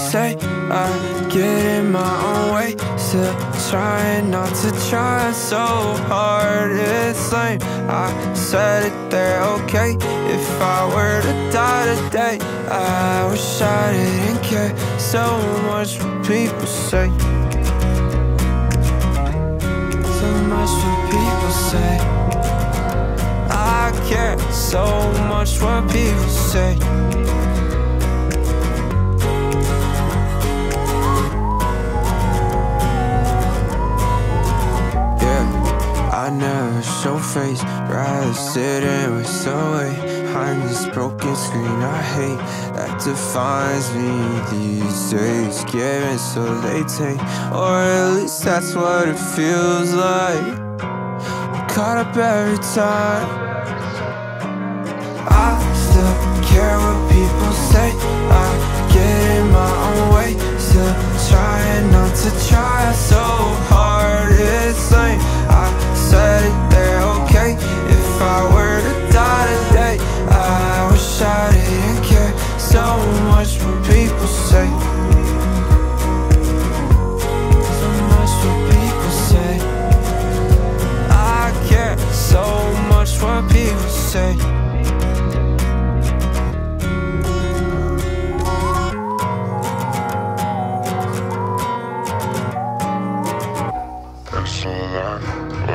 say I get in my own way, still trying not to try so hard. It's lame, I said it there, okay. If I were to die today, I wish I didn't care so much what people say. So much what people say. I care so much what people say. I never show face, rather sit and waste away behind this broken screen I hate, that defines me these days. Giving so they take, or at least that's what it feels like. I'm caught up every time. I still care what people say, I get in my own way, still trying not to try so hard. It's lame, I said it there, okay. If I were to die today, I wish I didn't care so much what people say. So much what people say. I care so much what people say. That's all I know.